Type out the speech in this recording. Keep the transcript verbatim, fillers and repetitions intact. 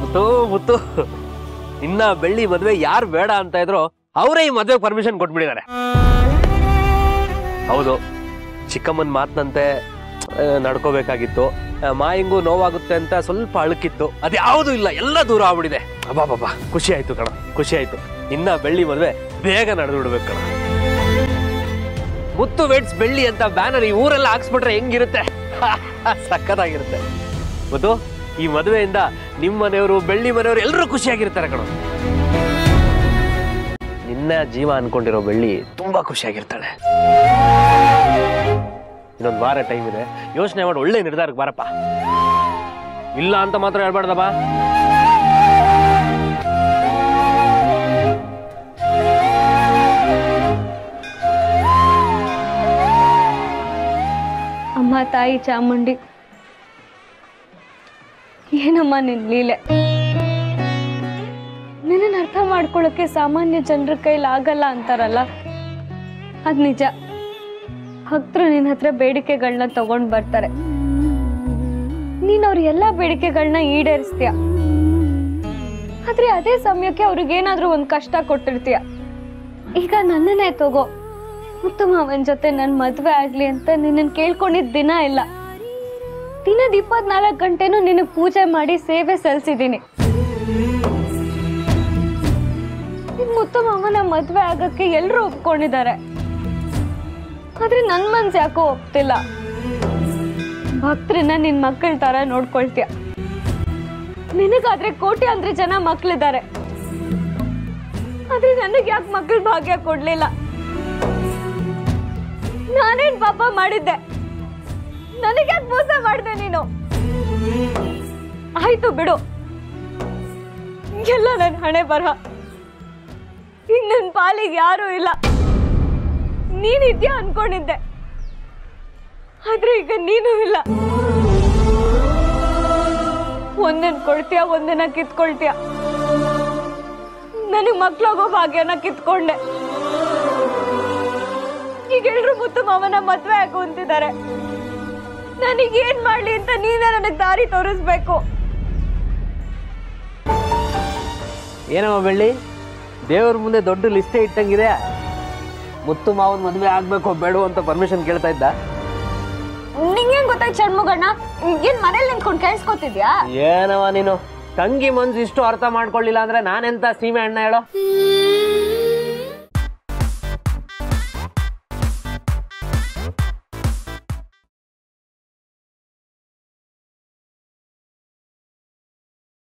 ಮುತ್ತು ಮುತ್ತು ಇನ್ನ ಬೆಳ್ಳಿ ಮದ್ವೆ ಯಾರು ಬೇಡ ಅಂತ ಇದ್ರು ಅವರೇ ಈ ಮದ್ವೆ ಪರ್ಮಿಷನ್ ಕೊಟ್ಬಿಟ್ಟಿದ್ದಾರೆ. ಹೌದು, ಚಿಕ್ಕಮ್ಮನ ಮಾತನಂತೆ ನಡ್ಕೋಬೇಕಾಗಿತ್ತು. ಮಾಯಿಂಗೂ ನೋವಾಗುತ್ತೆ ಅಂತ ಸ್ವಲ್ಪ ಅಳುಕಿತ್ತು, ಅದ್ಯಾವುದೂ ಇಲ್ಲ, ಎಲ್ಲ ದೂರ ಆಗ್ಬಿಟ್ಟಿದೆ. ಅಬ್ಬಾ ಬಾಬಾ ಖುಷಿ ಆಯ್ತು ಕಣ, ಖುಷಿ ಆಯ್ತು. ಇನ್ನ ಬೆಳ್ಳಿ ಮದ್ವೆ ಬೇಗ ನಡೆದು ಬಿಡ್ಬೇಕು ಕಣ. ಮುತ್ತು ವೆಡ್ಸ್ ಬೆಳ್ಳಿ ಅಂತ ಬ್ಯಾನರ್ ಈ ಊರೆಲ್ಲ ಹಾಕ್ಸ್ಬಿಟ್ರೆ ಹೆಂಗಿರುತ್ತೆ? ಸಕ್ಕತ್ತಾಗಿರುತ್ತೆ. ಮುತ್ತು, ಈ ಮದುವೆಯಿಂದ ನಿಮ್ಮ ಮನೆಯವರು ಬೆಳ್ಳಿ ಮನೆಯವರು ಎಲ್ಲರೂ ಖುಷಿಯಾಗಿರ್ತಾರೆ ಕಣ. ನಿನ್ನ ಜೀವ ಅನ್ಕೊಂಡಿರೋ ಬೆಳ್ಳಿ ತುಂಬಾ ಖುಷಿಯಾಗಿರ್ತಾಳೆ. ಇನ್ನೊಂದು ವಾರ ಟೈಮ್ ಇದೆ, ಯೋಚನೆ ಮಾಡಿ ಒಳ್ಳೆ ನಿರ್ಧಾರಕ್ಕೆ ಬಾರಪ್ಪ. ಇಲ್ಲ ಅಂತ ಮಾತ್ರ ಹೇಳ್ಬಾರ್ದಪ್ಪ. ಅಮ್ಮ ತಾಯಿ ಚಾಮುಂಡಿ, ಏನಮ್ಮ ನಿನ್ ಲೀಲೆ. ನಿನ್ನ ಅರ್ಥ ಮಾಡ್ಕೊಳ್ಳೋಕೆ ಸಾಮಾನ್ಯ ಜನರ ಕೈಲಿ ಆಗಲ್ಲ ಅಂತಾರಲ್ಲ, ಅದ್ ನಿಜ. ಭಕ್ತರು ನಿನ್ನ ಹತ್ರ ಬೇಡಿಕೆಗಳನ್ನ ತಗೊಂಡ್ ಬರ್ತಾರೆ, ನೀನ್ ಅವ್ರ ಎಲ್ಲಾ ಬೇಡಿಕೆಗಳನ್ನ ಈಡೇರಿಸ್ತೀಯ. ಆದ್ರೆ ಅದೇ ಸಮಯಕ್ಕೆ ಅವ್ರಿಗೇನಾದ್ರೂ ಒಂದ್ ಕಷ್ಟ ಕೊಟ್ಟಿರ್ತೀಯ. ಈಗ ನನ್ನನ್ನೇ ತಗೋ, ಮುತ್ತು ಮಾವನ್ ಜೊತೆ ನನ್ ಮದ್ವೆ ಆಗ್ಲಿ ಅಂತ ನಿನ್ನನ್ ಕೇಳ್ಕೊಂಡಿದ್ ದಿನ ಇಲ್ಲ. ದಿನದ ಇಪ್ಪತ್ನಾಲ್ಕು ಗಂಟೆನೂ ನಿನ್ನ ಪೂಜೆ ಮಾಡಿ ಸೇವೆ ಸಲ್ಲಿಸಿದೀನಿ. ಮುತ್ತು ಮಾವನ ಮದ್ವೆ ಆಗಕ್ಕೆ ಎಲ್ರು ಒಪ್ಕೊಂಡಿದ್ದಾರೆ, ಆದ್ರೆ ನನ್ ಮನ್ಸ್ ಯಾಕೋ ಒಪ್ತಿಲ್ಲ. ಭಕ್ತರನ್ನ ನಿನ್ ಮಕ್ಕಳ ತರ ನೋಡ್ಕೊಳ್ತೀಯ. ನಿನಗಾದ್ರೆ ಕೋಟಿ ಅಂದ್ರೆ ಜನ ಮಕ್ಳಿದ್ದಾರೆ, ಆದ್ರೆ ನನಗ್ ಯಾಕೆ ಮಕ್ಕಳ ಭಾಗ್ಯ ಕೊಡ್ಲಿಲ್ಲ? ನಾನೇನ್ ಪಾಪ ಮಾಡಿದ್ದೆ? ನನಗ್ಯಾಕೆ ಮೋಸ ಮಾಡಿದೆ ನೀನು? ಆಯ್ತು ಬಿಡು, ಎಲ್ಲ ನನ್ ಹಣೆ ಬರಹ. ಈಗ ನನ್ ಪಾಲಿಗೆ ಯಾರು ಇಲ್ಲ. ನೀನಿದ್ಯಾ ಅನ್ಕೊಂಡಿದ್ದೆ, ಆದ್ರೆ ಈಗ ನೀನು ಇಲ್ಲ. ಒಂದನ್ ಕೊಡ್ತೀಯ, ಒಂದನ್ನ ಕಿತ್ಕೊಳ್ತೀಯ. ನನಗ್ ಮಕ್ಳಾಗೋ ಭಾಗ್ಯನ ಕಿತ್ಕೊಂಡೆ. ಈಗ ಎಲ್ರು ಮುತ್ತು ಮಾವನ ಮದ್ವೆ ಆಗು ಅಂತಿದ್ದಾರೆ. ನನಗೇನ್ ಮಾಡ್ಲಿ ಅಂತ ನೀನೇ ನನಗ್ ದಾರಿ ತೋರಿಸ್ಬೇಕು. ಏನಮ್ಮ ಬೆಳ್ಳಿ, ದೇವ್ರ ಮುಂದೆ ದೊಡ್ಡ ಲಿಸ್ಟೇ ಇಟ್ಟಂಗಿದೆ. ಮುತ್ತು ಮಾವನ್ ಮದ್ವೆ ಆಗ್ಬೇಕು ಬೇಡ ಅಂತ ಪರ್ಮಿಷನ್ ಕೇಳ್ತಾ ಇದ್ದ. ನಿಂಗೇನ್ ಗೊತ್ತಾಯ್ತು ಷಣ್ಮುಗಣ್ಣ? ಏನ್ ಮನೇಲಿ ನಿಂತ್ಕೊಂಡು ಕೇಳಿಸ್ಕೊತಿದ್ಯಾ? ಏನವ ನೀನು, ತಂಗಿ ಮನ್ಸು ಇಷ್ಟು ಅರ್ಥ ಮಾಡ್ಕೊಳ್ಳಿಲ್ಲ ಅಂದ್ರೆ ನಾನೆಂತ ಸೀಮೆ ಅಣ್ಣ ಹೇಳೋ?